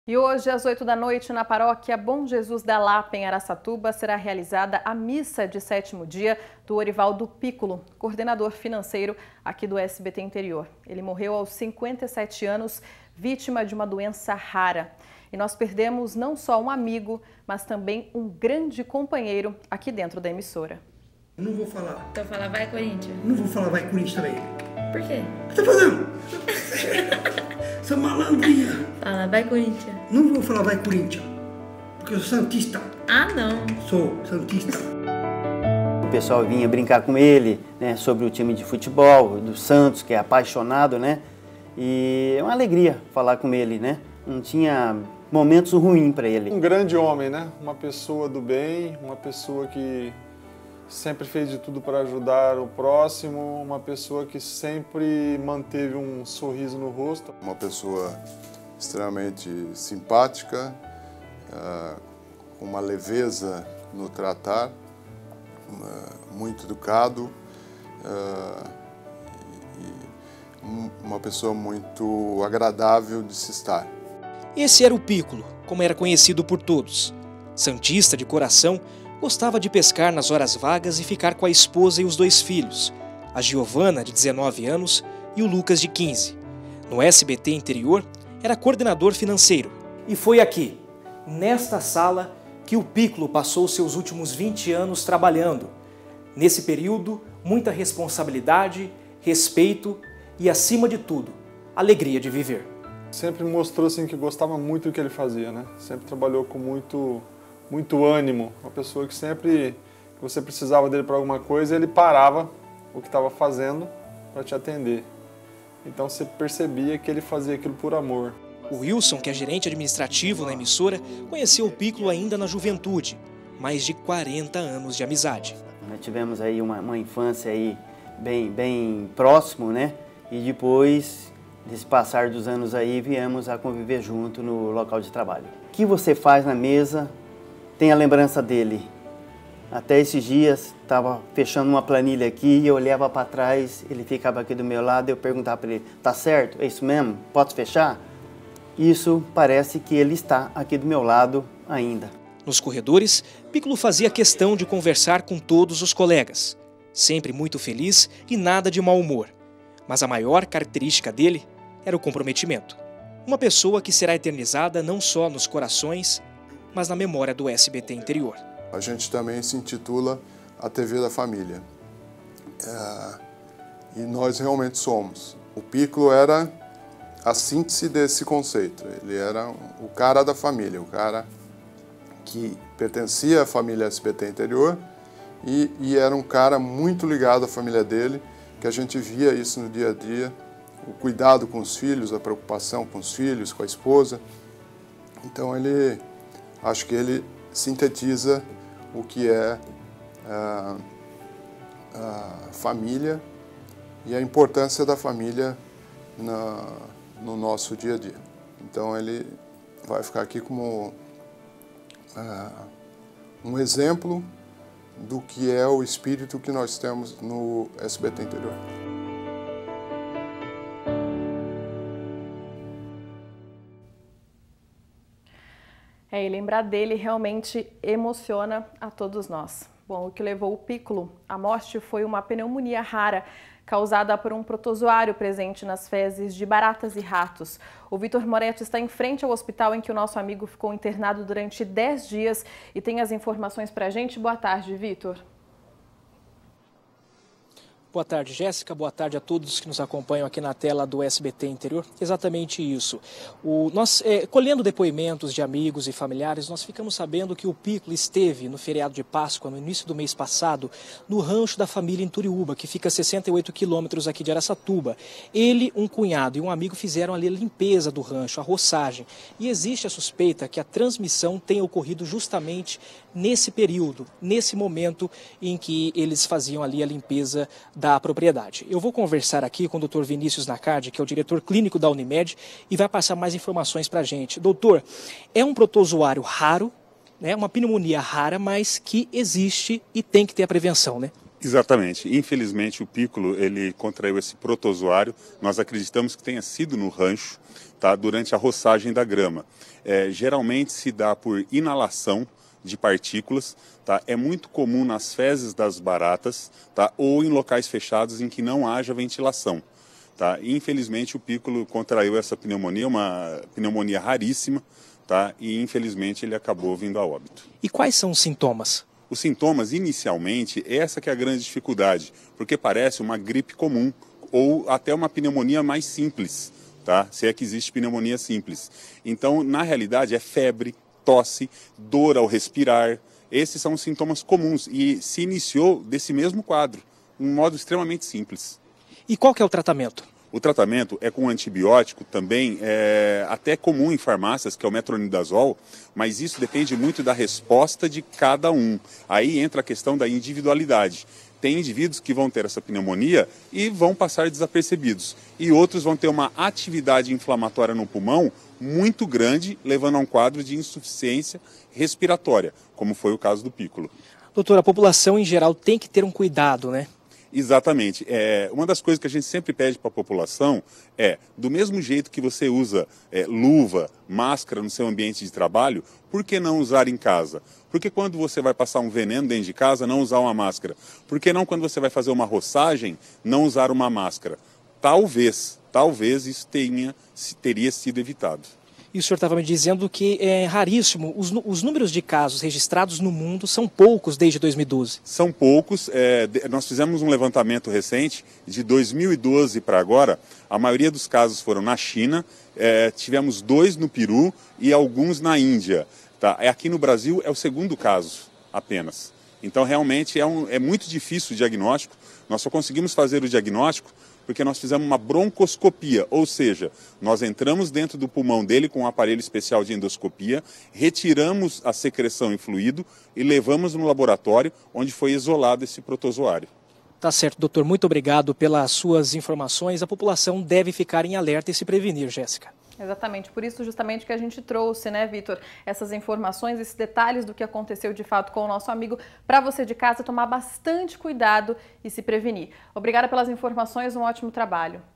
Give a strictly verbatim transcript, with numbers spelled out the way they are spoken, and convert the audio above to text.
E hoje, às oito da noite, na paróquia Bom Jesus da Lapa, em Araçatuba, será realizada a missa de sétimo dia do Orivaldo Piccolo, coordenador financeiro aqui do S B T Interior. Ele morreu aos cinquenta e sete anos, vítima de uma doença rara. E nós perdemos não só um amigo, mas também um grande companheiro aqui dentro da emissora. Eu não vou falar. Então fala, vai Corinthians. Não vou falar vai Corinthians também. Por quê? O que você tá fazendo? Essa malandrinha. Fala, vai Corinthians. Não vou falar vai Corinthians, porque eu sou santista. Ah, não. Sou santista. O pessoal vinha brincar com ele, né, sobre o time de futebol, do Santos, que é apaixonado, né? E é uma alegria falar com ele, né? Não tinha momentos ruins para ele. Um grande homem, né? Uma pessoa do bem, uma pessoa que sempre fez de tudo para ajudar o próximo, uma pessoa que sempre manteve um sorriso no rosto. Uma pessoa extremamente simpática, uh, com uma leveza no tratar, uh, muito educado, uh, e uma pessoa muito agradável de se estar. Esse era o Piccolo, como era conhecido por todos. Santista de coração, gostava de pescar nas horas vagas e ficar com a esposa e os dois filhos, a Giovana, de dezenove anos, e o Lucas, de quinze. No S B T Interior, era coordenador financeiro. E foi aqui, nesta sala, que o Piccolo passou seus últimos vinte anos trabalhando. Nesse período, muita responsabilidade, respeito e, acima de tudo, alegria de viver. Sempre mostrou assim, que gostava muito do que ele fazia, né? Sempre trabalhou com muito, muito ânimo. Uma pessoa que sempre que você precisava dele para alguma coisa, ele parava o que estava fazendo para te atender. Então você percebia que ele fazia aquilo por amor. O Wilson, que é gerente administrativo na emissora, conheceu o Piccolo ainda na juventude. Mais de quarenta anos de amizade. Nós tivemos aí uma, uma infância aí bem, bem próximo, né? E depois desse passar dos anos aí, viemos a conviver junto no local de trabalho. O que você faz na mesa tem a lembrança dele. Até esses dias, estava fechando uma planilha aqui e eu olhava para trás, ele ficava aqui do meu lado e eu perguntava para ele, tá certo? É isso mesmo? Posso fechar? Isso parece que ele está aqui do meu lado ainda. Nos corredores, Piccolo fazia questão de conversar com todos os colegas. Sempre muito feliz e nada de mau humor. Mas a maior característica dele era o comprometimento. Uma pessoa que será eternizada não só nos corações, mas na memória do S B T Interior. A gente também se intitula a T V da Família. É, e nós realmente somos. O Piccolo era a síntese desse conceito. Ele era o cara da família, o cara que pertencia à família S B T Interior e, e era um cara muito ligado à família dele, que a gente via isso no dia a dia, o cuidado com os filhos, a preocupação com os filhos, com a esposa. Então ele, acho que ele sintetiza o que é a, a família e a importância da família na, no nosso dia a dia. Então ele vai ficar aqui como uh, um exemplo do que é o espírito que nós temos no S B T Interior. É, e lembrar dele realmente emociona a todos nós. Bom, o que levou o Piccolo à morte foi uma pneumonia rara causada por um protozoário presente nas fezes de baratas e ratos. O Vitor Moretti está em frente ao hospital em que o nosso amigo ficou internado durante dez dias e tem as informações para a gente. Boa tarde, Vitor. Boa tarde, Jéssica. Boa tarde a todos que nos acompanham aqui na tela do S B T Interior. Exatamente isso. O, nós, é, colhendo depoimentos de amigos e familiares, nós ficamos sabendo que o Piccolo esteve no feriado de Páscoa, no início do mês passado, no rancho da família em Turiúba, que fica a sessenta e oito quilômetros aqui de Araçatuba. Ele, um cunhado e um amigo fizeram ali a limpeza do rancho, a roçagem. E existe a suspeita que a transmissão tenha ocorrido justamente nesse período, nesse momento em que eles faziam ali a limpeza da propriedade. Eu vou conversar aqui com o doutor Vinícius Nacardi, que é o diretor clínico da Unimed, e vai passar mais informações para a gente. Doutor, é um protozoário raro, né, uma pneumonia rara, mas que existe e tem que ter a prevenção, né? Exatamente. Infelizmente, o Piccolo, ele contraiu esse protozoário. Nós acreditamos que tenha sido no rancho, tá, durante a roçagem da grama. É, geralmente se dá por inalação de partículas, tá? É muito comum nas fezes das baratas, tá? Ou em locais fechados em que não haja ventilação. Tá? Infelizmente, o Piccolo contraiu essa pneumonia, uma pneumonia raríssima, tá? E infelizmente ele acabou vindo a óbito. E quais são os sintomas? Os sintomas, inicialmente, essa que é a grande dificuldade, porque parece uma gripe comum ou até uma pneumonia mais simples, tá? Se é que existe pneumonia simples. Então, na realidade, é febre, tosse, dor ao respirar. Esses são os sintomas comuns e se iniciou desse mesmo quadro, um modo extremamente simples. E qual que é o tratamento? O tratamento é com antibiótico também, é até comum em farmácias, que é o metronidazol, mas isso depende muito da resposta de cada um. Aí entra a questão da individualidade. Tem indivíduos que vão ter essa pneumonia e vão passar desapercebidos. E outros vão ter uma atividade inflamatória no pulmão muito grande, levando a um quadro de insuficiência respiratória, como foi o caso do Piccolo. Doutor, a população em geral tem que ter um cuidado, né? Exatamente. É, uma das coisas que a gente sempre pede para a população é, do mesmo jeito que você usa é, luva, máscara no seu ambiente de trabalho, por que não usar em casa? Por que quando você vai passar um veneno dentro de casa, não usar uma máscara? Por que não quando você vai fazer uma roçagem, não usar uma máscara? Talvez, talvez isso tenha, teria sido evitado. E o senhor estava me dizendo que é raríssimo, os, os números de casos registrados no mundo são poucos desde dois mil e doze. São poucos, é, nós fizemos um levantamento recente, de dois mil e doze para agora, a maioria dos casos foram na China, é, tivemos dois no Peru e alguns na Índia. Tá? Aqui no Brasil é o segundo caso apenas. Então realmente é, um, é muito difícil o diagnóstico, nós só conseguimos fazer o diagnóstico porque nós fizemos uma broncoscopia, ou seja, nós entramos dentro do pulmão dele com um aparelho especial de endoscopia, retiramos a secreção e fluido e levamos no laboratório, onde foi isolado esse protozoário. Tá certo, doutor. Muito obrigado pelas suas informações. A população deve ficar em alerta e se prevenir, Jéssica. Exatamente, por isso justamente que a gente trouxe, né, Vitor, essas informações, esses detalhes do que aconteceu de fato com o nosso amigo, para você de casa tomar bastante cuidado e se prevenir. Obrigada pelas informações, um ótimo trabalho.